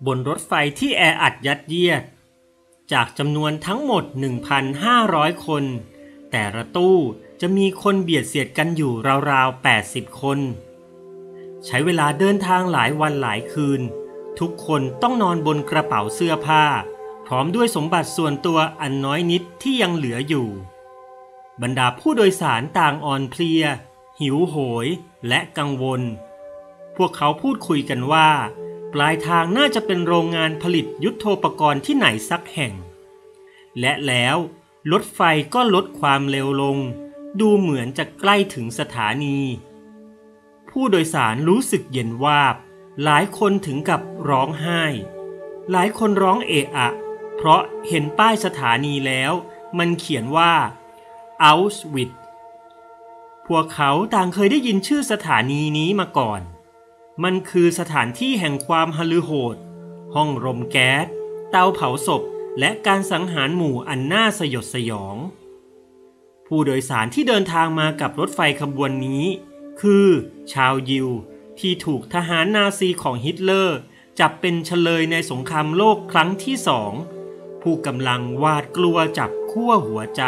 บนรถไฟที่แออัดยัดเยียดจากจำนวนทั้งหมด 1,500 คนแต่ละตู้จะมีคนเบียดเสียดกันอยู่ราวๆ80 คนใช้เวลาเดินทางหลายวันหลายคืนทุกคนต้องนอนบนกระเป๋าเสื้อผ้าพร้อมด้วยสมบัติส่วนตัวอันน้อยนิดที่ยังเหลืออยู่บรรดาผู้โดยสารต่างอ่อนเพลียหิวโหยและกังวลพวกเขาพูดคุยกันว่าปลายทางน่าจะเป็นโรงงานผลิตยุทโธปกรณ์ที่ไหนสักแห่งและแล้วรถไฟก็ลดความเร็วลงดูเหมือนจะใกล้ถึงสถานีผู้โดยสารรู้สึกเย็นวาบหลายคนถึงกับร้องไห้หลายคนร้องเอะอะเพราะเห็นป้ายสถานีแล้วมันเขียนว่า Auschwitz พวกเขาต่างเคยได้ยินชื่อสถานีนี้มาก่อนมันคือสถานที่แห่งความหฤโหดห้องรมแก๊สเตาเผาศพและการสังหารหมู่อันน่าสยดสยองผู้โดยสารที่เดินทางมากับรถไฟขบวนนี้คือชาวยิวที่ถูกทหารนาซีของฮิตเลอร์จับเป็นเฉลยในสงครามโลกครั้งที่2ผู้กำลังหวาดกลัวจับขั้วหัวใจ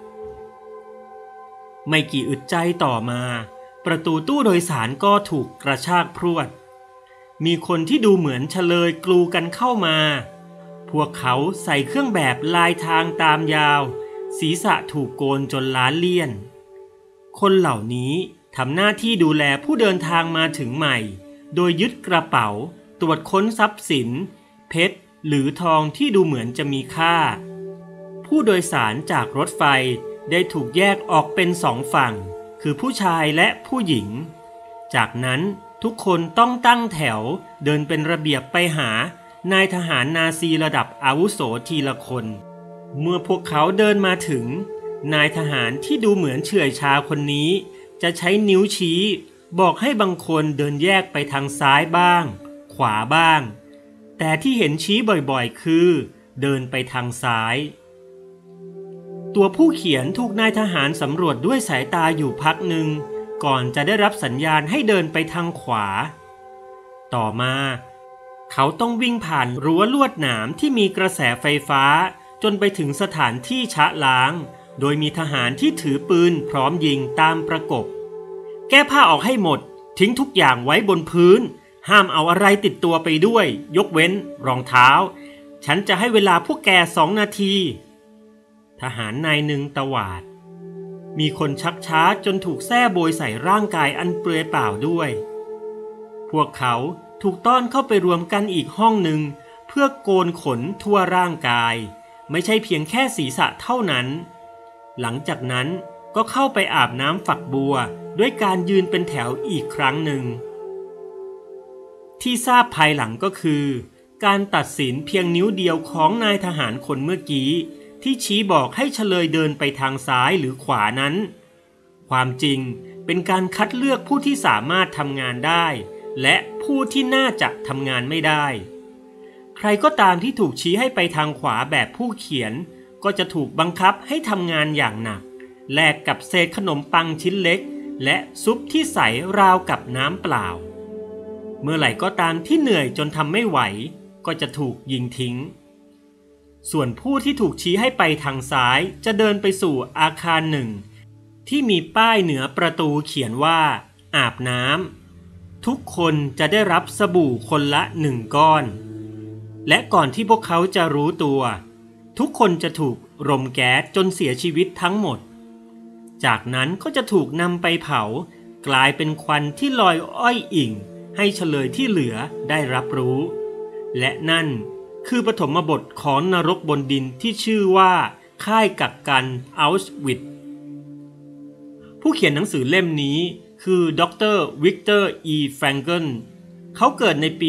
ไม่กี่อึดใจต่อมาประตูตู้โดยสารก็ถูกกระชากพรวดมีคนที่ดูเหมือนเฉลยกลูกันเข้ามาพวกเขาใส่เครื่องแบบลายทางตามยาวศีรษะถูกโกนจนล้านเลี่ยนคนเหล่านี้ทำหน้าที่ดูแลผู้เดินทางมาถึงใหม่โดยยึดกระเป๋าตรวจค้นทรัพย์สินเพชรหรือทองที่ดูเหมือนจะมีค่าผู้โดยสารจากรถไฟได้ถูกแยกออกเป็น2 ฝั่งคือผู้ชายและผู้หญิงจากนั้นทุกคนต้องตั้งแถวเดินเป็นระเบียบไปหานายทหารนาซีระดับอาวุโสทีละคนเมื่อพวกเขาเดินมาถึงนายทหารที่ดูเหมือนเฉื่อยชาคนนี้จะใช้นิ้วชี้บอกให้บางคนเดินแยกไปทางซ้ายบ้างขวาบ้างแต่ที่เห็นชี้บ่อยๆคือเดินไปทางซ้ายตัวผู้เขียนถูกนายทหารสำรวจด้วยสายตาอยู่พักหนึ่งก่อนจะได้รับสัญญาณให้เดินไปทางขวาต่อมาเขาต้องวิ่งผ่านรั้วลวดหนามที่มีกระแสไฟฟ้าจนไปถึงสถานที่ชะล้างโดยมีทหารที่ถือปืนพร้อมยิงตามประกบแก้ผ้าออกให้หมดทิ้งทุกอย่างไว้บนพื้นห้ามเอาอะไรติดตัวไปด้วยยกเว้นรองเท้าฉันจะให้เวลาพวกแก2 นาทีทหารนายหนึ่งตวาดมีคนชักช้าจนถูกแส้โบยใส่ร่างกายอันเปลือยเปล่าด้วยพวกเขาถูกต้อนเข้าไปรวมกันอีกห้องหนึ่งเพื่อโกนขนทั่วร่างกายไม่ใช่เพียงแค่ศีรษะเท่านั้นหลังจากนั้นก็เข้าไปอาบน้ำฝักบัวด้วยการยืนเป็นแถวอีกครั้งหนึ่งที่ทราบภายหลังก็คือการตัดสินเพียงนิ้วเดียวของนายทหารคนเมื่อกี้ที่ชี้บอกให้เฉลยเดินไปทางซ้ายหรือขวานั้นความจริงเป็นการคัดเลือกผู้ที่สามารถทำงานได้และผู้ที่น่าจะทำงานไม่ได้ใครก็ตามที่ถูกชี้ให้ไปทางขวาแบบผู้เขียนก็จะถูกบังคับให้ทำงานอย่างหนักแลกกับเศษขนมปังชิ้นเล็กและซุปที่ใสราวกับน้ำเปล่าเมื่อไหร่ก็ตามที่เหนื่อยจนทำไม่ไหวก็จะถูกยิงทิ้งส่วนผู้ที่ถูกชี้ให้ไปทางซ้ายจะเดินไปสู่อาคารหนึ่งที่มีป้ายเหนือประตูเขียนว่าอาบน้ำทุกคนจะได้รับสบู่คนละ1 ก้อนและก่อนที่พวกเขาจะรู้ตัวทุกคนจะถูกรมแก๊สจนเสียชีวิตทั้งหมดจากนั้นก็จะถูกนำไปเผากลายเป็นควันที่ลอยอ้อยอิ่งให้เฉลยที่เหลือได้รับรู้และนั่นคือปฐมบทของนรกบนดินที่ชื่อว่าค่ายกักกันอัลชวิทซ์ผู้เขียนหนังสือเล่มนี้คือดร.วิกเตอร์ อี แฟรงเกิลเขาเกิดในปี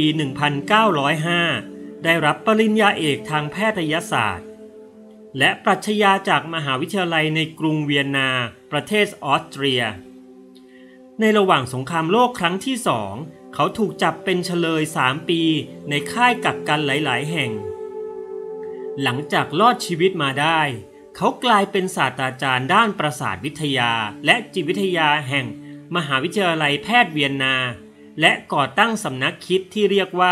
1905 ได้รับปริญญาเอกทางแพทยศาสตร์และปรัชญาจากมหาวิทยาลัยในกรุงเวียนนาประเทศออสเตรียในระหว่างสงครามโลกครั้งที่2เขาถูกจับเป็นเฉลย3 ปีในค่ายกักกันหลายๆแห่งหลังจากรอดชีวิตมาได้เขากลายเป็นศาสตราจารย์ด้านประสาทวิทยาและจิตวิทยาแห่งมหาวิทยาลัยแพทย์เวียนนาและก่อตั้งสำนักคิดที่เรียกว่า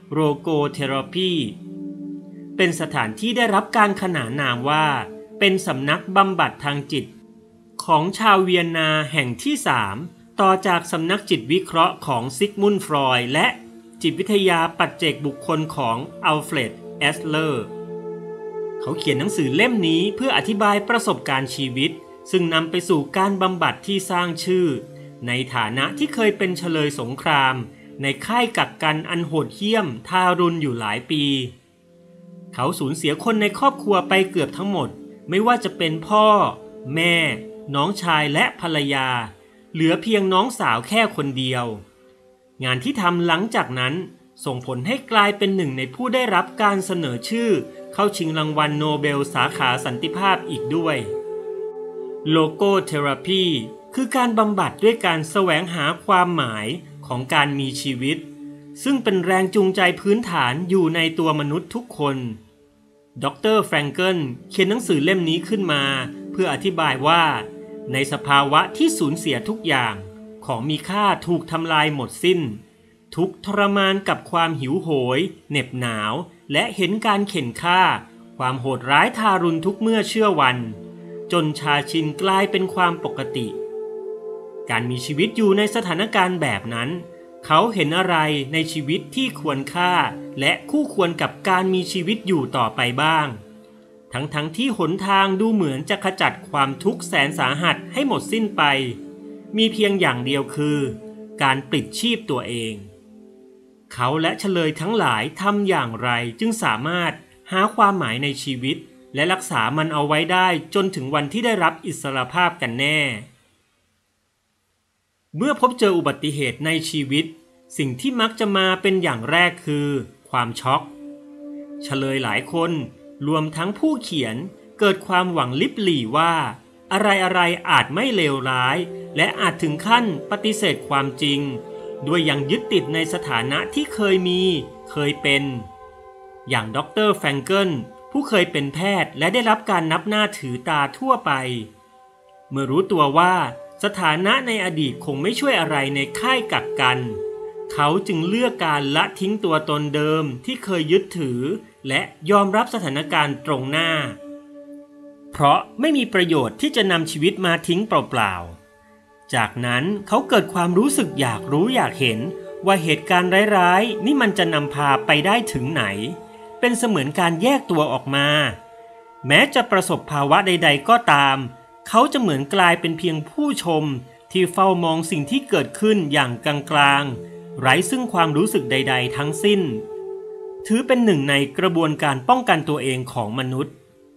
โรโกเทราพีเป็นสถานที่ได้รับการขนานนามว่าเป็นสำนักบำบัดทางจิตของชาวเวียนนาแห่งที่3ต่อจากสำนักจิตวิเคราะห์ของซิกมุนด์ฟรอยด์และจิตวิทยาปัจเจกบุคคลของอัลเฟรด แอสเลอร์เขาเขียนหนังสือเล่มนี้เพื่ออธิบายประสบการณ์ชีวิตซึ่งนำไปสู่การบำบัดที่สร้างชื่อในฐานะที่เคยเป็นเฉลยสงครามในค่ายกักกันอันโหดเหี้ยมทารุณอยู่หลายปีเขาสูญเสียคนในครอบครัวไปเกือบทั้งหมดไม่ว่าจะเป็นพ่อแม่น้องชายและภรรยาเหลือเพียงน้องสาวแค่คนเดียวงานที่ทำหลังจากนั้นส่งผลให้กลายเป็นหนึ่งในผู้ได้รับการเสนอชื่อเข้าชิงรางวัลโนเบลสาขาสันติภาพอีกด้วยโลโกเทราพีคือการบำบัดด้วยการแสวงหาความหมายของการมีชีวิตซึ่งเป็นแรงจูงใจพื้นฐานอยู่ในตัวมนุษย์ทุกคนดร.แฟรงเกิลเขียนหนังสือเล่มนี้ขึ้นมาเพื่ออธิบายว่าในสภาวะที่สูญเสียทุกอย่างของมีค่าถูกทำลายหมดสิ้นทุกทรมานกับความหิวโหยเหน็บหนาวและเห็นการเข็นฆ่าความโหดร้ายทารุณทุกเมื่อเชื่อวันจนชาชินกลายเป็นความปกติการมีชีวิตอยู่ในสถานการณ์แบบนั้นเขาเห็นอะไรในชีวิตที่ควรค่าและคู่ควรกับการมีชีวิตอยู่ต่อไปบ้างทั้งที่หนทางดูเหมือนจะขจัดความทุกข์แสนสาหัสให้หมดสิ้นไปมีเพียงอย่างเดียวคือการปลิดชีพตัวเองเขาและเฉลยทั้งหลายทำอย่างไรจึงสามารถหาความหมายในชีวิตและรักษามันเอาไว้ได้จนถึงวันที่ได้รับอิสรภาพกันแน่เมื่อพบเจออุบัติเหตุในชีวิตสิ่งที่มักจะมาเป็นอย่างแรกคือความช็อกเฉลยหลายคนรวมทั้งผู้เขียนเกิดความหวังลิบหลี่ว่าอะไรอาจไม่เลวร้ายและอาจถึงขั้นปฏิเสธความจริงด้วยยังยึดติดในสถานะที่เคยมีเคยเป็นอย่างดร.แฟรงเกิลผู้เคยเป็นแพทย์และได้รับการนับหน้าถือตาทั่วไปเมื่อรู้ตัวว่าสถานะในอดีตคงไม่ช่วยอะไรในค่ายกักกันเขาจึงเลือกการละทิ้งตัวตนเดิมที่เคยยึดถือและยอมรับสถานการณ์ตรงหน้าเพราะไม่มีประโยชน์ที่จะนำชีวิตมาทิ้งเปล่าๆจากนั้นเขาเกิดความรู้สึกอยากรู้อยากเห็นว่าเหตุการณ์ร้ายๆนี่มันจะนำพาไปได้ถึงไหนเป็นเสมือนการแยกตัวออกมาแม้จะประสบภาวะใดๆก็ตามเขาจะเหมือนกลายเป็นเพียงผู้ชมที่เฝ้ามองสิ่งที่เกิดขึ้นอย่างกลางๆไร้ซึ่งความรู้สึกใดๆทั้งสิ้นถือเป็นหนึ่งในกระบวนการป้องกันตัวเองของมนุษย์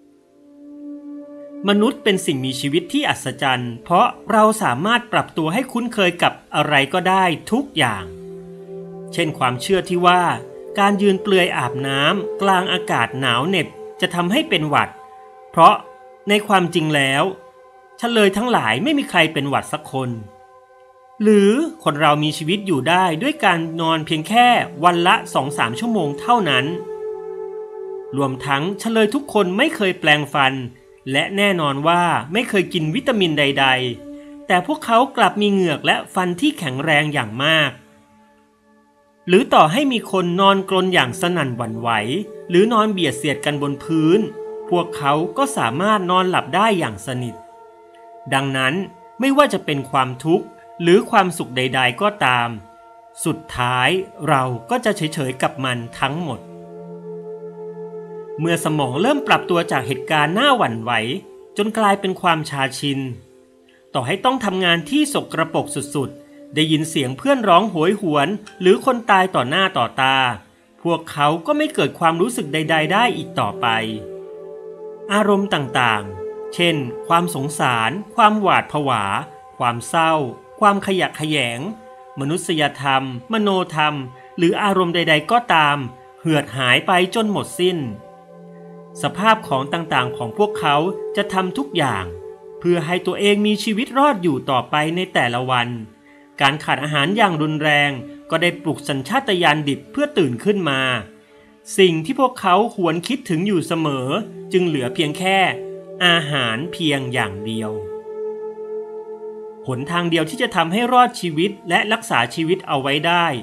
เป็นสิ่งมีชีวิตที่อัศจรรย์เพราะเราสามารถปรับตัวให้คุ้นเคยกับอะไรก็ได้ทุกอย่างเช่นความเชื่อที่ว่าการยืนเปลือยอาบน้ำกลางอากาศหนาวเหน็บจะทำให้เป็นหวัดเพราะในความจริงแล้วเฉลยทั้งหลายไม่มีใครเป็นหวัดสักคนหรือคนเรามีชีวิตอยู่ได้ด้วยการนอนเพียงแค่วันละ 2-3 ชั่วโมงเท่านั้นรวมทั้งเฉลยทุกคนไม่เคยแปรงฟันและแน่นอนว่าไม่เคยกินวิตามินใดๆแต่พวกเขากลับมีเหงือกและฟันที่แข็งแรงอย่างมากหรือต่อให้มีคนนอนกรนอย่างสนั่นหวั่นไหวหรือนอนเบียดเสียดกันบนพื้นพวกเขาก็สามารถนอนหลับได้อย่างสนิทดังนั้นไม่ว่าจะเป็นความทุกข์หรือความสุขใดๆก็ตามสุดท้ายเราก็จะเฉยๆกับมันทั้งหมดเมื่อสมองเริ่มปรับตัวจากเหตุการณ์น่าหวั่นไหวจนกลายเป็นความชาชินต่อให้ต้องทำงานที่สกปรกสุดๆได้ยินเสียงเพื่อนร้องโหยหวนหรือคนตายต่อหน้าต่อตาพวกเขาก็ไม่เกิดความรู้สึกใดๆได้อีกต่อไปอารมณ์ต่างๆเช่นความสงสารความหวาดผวาความเศร้าความขยะแขยงมนุษยธรรมมโนธรรมหรืออารมณ์ใดๆก็ตามเหือดหายไปจนหมดสิ้นสภาพของต่างๆของพวกเขาจะทำทุกอย่างเพื่อให้ตัวเองมีชีวิตรอดอยู่ต่อไปในแต่ละวันการขาดอาหารอย่างรุนแรงก็ได้ปลุกสัญชาตญาณดิบเพื่อตื่นขึ้นมาสิ่งที่พวกเขาหวนคิดถึงอยู่เสมอจึงเหลือเพียงแค่อาหารเพียงอย่างเดียวหนทางเดียวที่จะทำให้รอดชีวิตและรักษาชีวิตเอาไว้ได้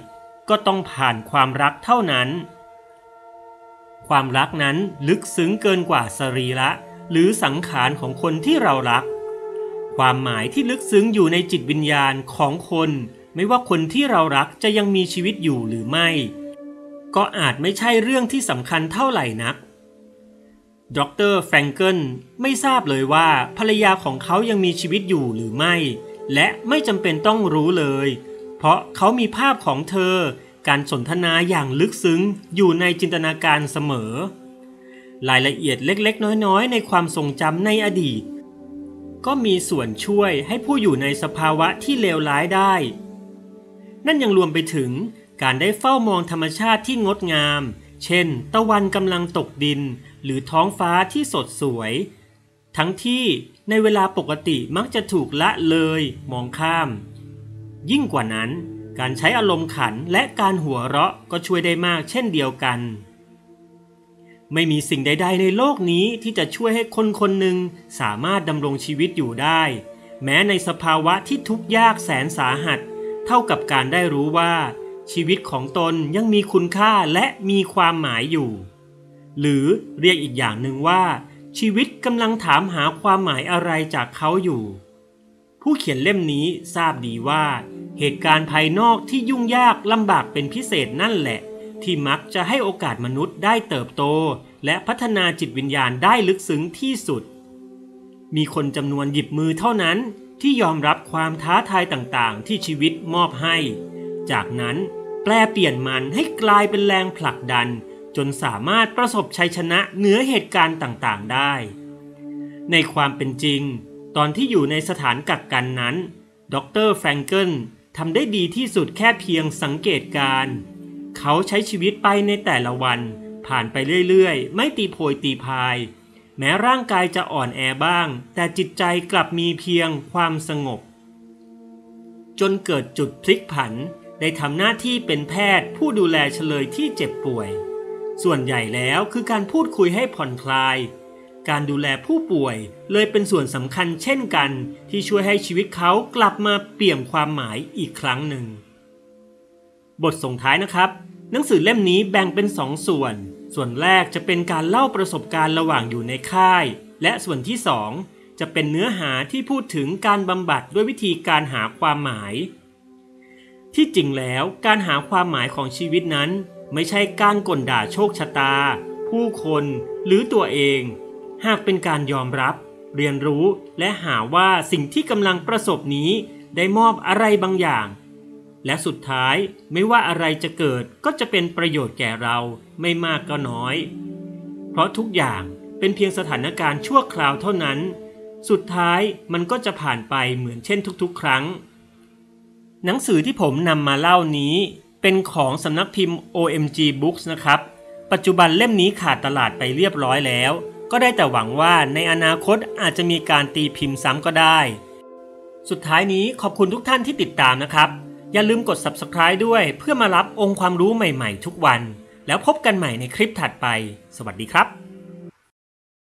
ก็ต้องผ่านความรักเท่านั้นความรักนั้นลึกซึ้งเกินกว่าสรีระหรือสังขารของคนที่เรารักความหมายที่ลึกซึ้งอยู่ในจิตวิญญาณของคนไม่ว่าคนที่เรารักจะยังมีชีวิตอยู่หรือไม่ก็อาจไม่ใช่เรื่องที่สำคัญเท่าไหร่นักดร.แฟรงเกิลไม่ทราบเลยว่าภรรยาของเขายังมีชีวิตอยู่หรือไม่และไม่จำเป็นต้องรู้เลยเพราะเขามีภาพของเธอการสนทนาอย่างลึกซึ้งอยู่ในจินตนาการเสมอรายละเอียดเล็กๆน้อยๆในความทรงจำในอดีตก็มีส่วนช่วยให้ผู้อยู่ในสภาวะที่เลวร้ายได้นั่นยังรวมไปถึงการได้เฝ้ามองธรรมชาติที่งดงามเช่นตะวันกำลังตกดินหรือท้องฟ้าที่สดสวยทั้งที่ในเวลาปกติมักจะถูกละเลยมองข้ามยิ่งกว่านั้นการใช้อารมณ์ขันและการหัวเราะก็ช่วยได้มากเช่นเดียวกันไม่มีสิ่งใดๆในโลกนี้ที่จะช่วยให้คนคนหนึ่งสามารถดำรงชีวิตอยู่ได้แม้ในสภาวะที่ทุกข์ยากแสนสาหัสเท่ากับการได้รู้ว่าชีวิตของตนยังมีคุณค่าและมีความหมายอยู่หรือเรียกอีกอย่างหนึ่งว่าชีวิตกำลังถามหาความหมายอะไรจากเขาอยู่ผู้เขียนเล่มนี้ทราบดีว่าเหตุการณ์ภายนอกที่ยุ่งยากลำบากเป็นพิเศษนั่นแหละที่มักจะให้โอกาสมนุษย์ได้เติบโตและพัฒนาจิตวิญญาณได้ลึกซึ้งที่สุดมีคนจำนวนหยิบมือเท่านั้นที่ยอมรับความท้าทายต่างๆที่ชีวิตมอบให้จากนั้นแปลเปลี่ยนมันให้กลายเป็นแรงผลักดันจนสามารถประสบชัยชนะเหนือเหตุการณ์ต่างๆได้ในความเป็นจริงตอนที่อยู่ในสถานกักกันนั้นดร.แฟรงเกิลทำได้ดีที่สุดแค่เพียงสังเกตการเขาใช้ชีวิตไปในแต่ละวันผ่านไปเรื่อยๆไม่ตีโพยตีพายแม้ร่างกายจะอ่อนแอบ้างแต่จิตใจกลับมีเพียงความสงบจนเกิดจุดพลิกผันได้ทำหน้าที่เป็นแพทย์ผู้ดูแลเฉลยที่เจ็บป่วยส่วนใหญ่แล้วคือการพูดคุยให้ผ่อนคลายการดูแลผู้ป่วยเลยเป็นส่วนสำคัญเช่นกันที่ช่วยให้ชีวิตเขากลับมาเปี่ยมความหมายอีกครั้งหนึ่งบทส่งท้ายนะครับหนังสือเล่มนี้แบ่งเป็น2 ส่วนแรกจะเป็นการเล่าประสบการณ์ระหว่างอยู่ในค่ายและส่วนที่2จะเป็นเนื้อหาที่พูดถึงการบำบัดด้วยวิธีการหาความหมายที่จริงแล้วการหาความหมายของชีวิตนั้นไม่ใช่การก่นด่าโชคชะตาผู้คนหรือตัวเองหากเป็นการยอมรับเรียนรู้และหาว่าสิ่งที่กำลังประสบนี้ได้มอบอะไรบางอย่างและสุดท้ายไม่ว่าอะไรจะเกิดก็จะเป็นประโยชน์แก่เราไม่มากก็น้อยเพราะทุกอย่างเป็นเพียงสถานการณ์ชั่วคราวเท่านั้นสุดท้ายมันก็จะผ่านไปเหมือนเช่นทุกๆครั้งหนังสือที่ผมนำมาเล่านี้เป็นของสำนักพิมพ์ OMG Books นะครับปัจจุบันเล่มนี้ขาดตลาดไปเรียบร้อยแล้วก็ได้แต่หวังว่าในอนาคตอาจจะมีการตีพิมพ์ซ้ำก็ได้สุดท้ายนี้ขอบคุณทุกท่านที่ติดตามนะครับอย่าลืมกด Subscribe ด้วยเพื่อมารับองค์ความรู้ใหม่ๆทุกวันแล้วพบกันใหม่ในคลิปถัดไปสวัสดีครับ